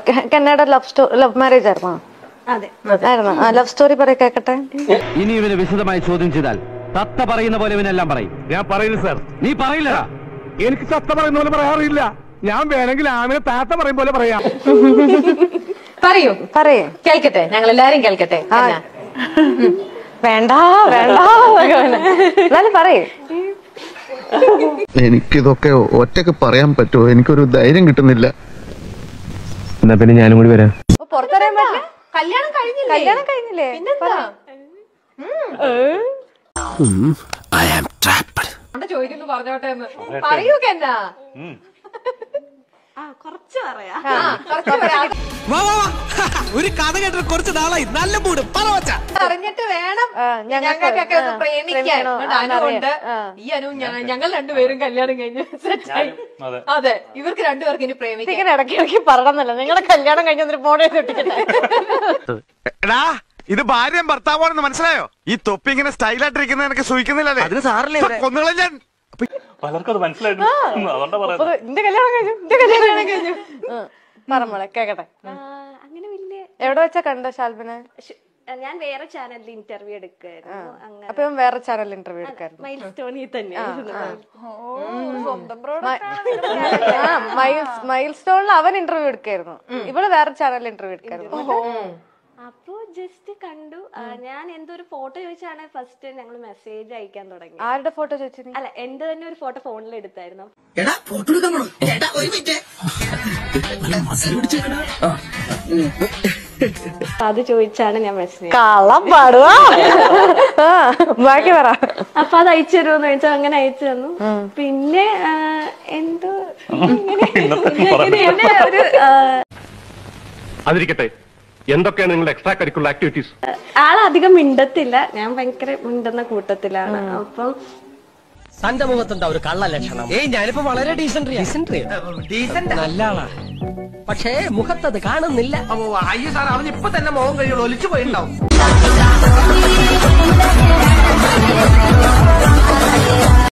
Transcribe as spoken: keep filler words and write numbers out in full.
Kannada love story love marriage ആയിരുന്നോ? അതെ ആയിരുന്നു. ആ ലവ് സ്റ്റോറി പറ കേക്കട്ടെ. ഇനി ഇവന് വിശദമായി ചോദ്യം ചെയ്താൽ തത്ത പറയുന്ന പോലെ ഇവനെല്ലാം പറയും. ഞാൻ പറയുന്നു സാർ. നീ പറയില്ലടാ. എനിക്ക് തത്ത പറയുന്ന പോലെ പറയാറില്ല. ഞാൻ വേണമെങ്കിൽ ആമിനെ താത്ത പറയും പോലെ പറയാം. പറയൂ പറയേ കേൾക്കട്ടെ, ഞങ്ങൾ എല്ലാരും കേൾക്കട്ടെ. വേണ്ട വേണ്ട എന്നാലും പറയേ. എനിക്കിതൊക്കെ ഒറ്റക്ക് പറയാൻ പറ്റുമോ? എനിക്കൊരു ധൈര്യം കിട്ടുന്നില്ല. എന്നാ പിന്നെ ഞാനും കൂടി വരാം. പുറത്തറിയാൻ പറ്റില്ല. കല്യാണം കഴിഞ്ഞില്ലേ? കല്യാണം കഴിഞ്ഞില്ലേ? ചോദിക്കുന്നു പറഞ്ഞോട്ടെ എന്ന് പറയൂ. കെന്നാ കുറച്ച് പറയാം. ഒരു കഥ കേട്ടിട്ട് കുറച്ച് നാളായി. നല്ല മൂട് പറഞ്ഞിട്ട് വേണം ഞങ്ങൾക്കൊക്കെ ഒന്ന് പ്രേമിക്കാൻ. അനുണ്ട് ഈ അനു ഞങ്ങൾ രണ്ടുപേരും കല്യാണം കഴിഞ്ഞ് സെറ്റായി. അതെ, ഇവർക്ക് രണ്ടുപേർക്ക് ഇനി പ്രേമിക്കാൻ. ഇങ്ങനെ ഇടയ്ക്ക് ഇടയ്ക്ക് പറയണമെന്നല്ല. നിങ്ങളുടെ കല്യാണം കഴിഞ്ഞ ഫോട്ടോ ഒട്ടിക്കട്ടെ. ഇത് ഭാര്യയും ഭർത്താവാണെന്ന് മനസ്സിലായോ? ഈ തൊപ്പി ഇങ്ങനെ സ്റ്റൈലായിട്ടിരിക്കുന്നത് എനിക്ക് സൂഹിക്കുന്നില്ലേ? അതിന് സാറില്ലേ കൊന്നുകളെ ഞാൻ. പലർക്കും അത് മനസ്സിലായിരുന്നു. എന്റെ കല്യാണം കഴിഞ്ഞു എന്റെ കല്യാണം കഴിഞ്ഞു പറമോളെ കേക്കട്ടെ. അങ്ങനെ വലിയ എവിടെ വെച്ചാ കണ്ടോ ഷാൽബിനെ? ഞാൻ വേറെ ചാനലിൽ ഇന്റർവ്യൂ എടുക്കായിരുന്നു. അപ്പൊ വേറെ ചാനലിൽ ഇന്റർവ്യൂ എടുക്കായിരുന്നു. മൈൽ സ്റ്റോണിൽ തന്നെ. മൈൽ സ്റ്റോണിൽ അവൻ ഇന്റർവ്യൂ എടുക്കായിരുന്നു. ഇവള് വേറെ ചാനലിൽ ഇന്റർവ്യൂ എടുക്കായിരുന്നു. അപ്പൊ ജസ്റ്റ് കണ്ടു. ഞാൻ എന്തോ ഒരു ഫോട്ടോ ചോദിച്ചാണ് ഫസ്റ്റ് ഞങ്ങൾ മെസ്സേജ് അയക്കാൻ തുടങ്ങി. ആരുടെ ഫോട്ടോ ചോദിച്ചു? അല്ല, എന്റെ തന്നെ ഒരു ഫോട്ടോ ഫോണിൽ എടുത്തായിരുന്നു. അത് ചോദിച്ചാണ് ഞാൻ മെസ്സേജ്. കള്ളം പാടുവാ. ബാക്കി പറ. അപ്പൊ അത് അയച്ചു തരുമെന്ന് ചോദിച്ചാൽ അങ്ങനെ അയച്ചു തന്നു. പിന്നെ എന്തോ ഒരു അതിരിക്കട്ടെ, എന്തൊക്കെയാണ് നിങ്ങളുടെ എക്സ്ട്രാ കരിക്കുലർ ആക്ടിവിറ്റീസ്? ആളധികം മിണ്ടത്തില്ല. ഞാൻ ഭയങ്കര മിണ്ടുന്ന കൂട്ടത്തിലാണ്. അപ്പം തന്റെ മുഖത്തുണ്ടാ ഒരു കള്ള ലക്ഷണം. ഏയ് ഞാനിപ്പോ വളരെ ഡീസന്റ് നല്ല ആളാ, പക്ഷേ മുഖത്തത് കാണുന്നില്ല. അയ്യോ സാർ, അവൻ ഇപ്പൊ തന്നെ മുഖം കഴിയുള്ളൂ, ഒലിച്ചു പോയിട്ടുണ്ടാവും.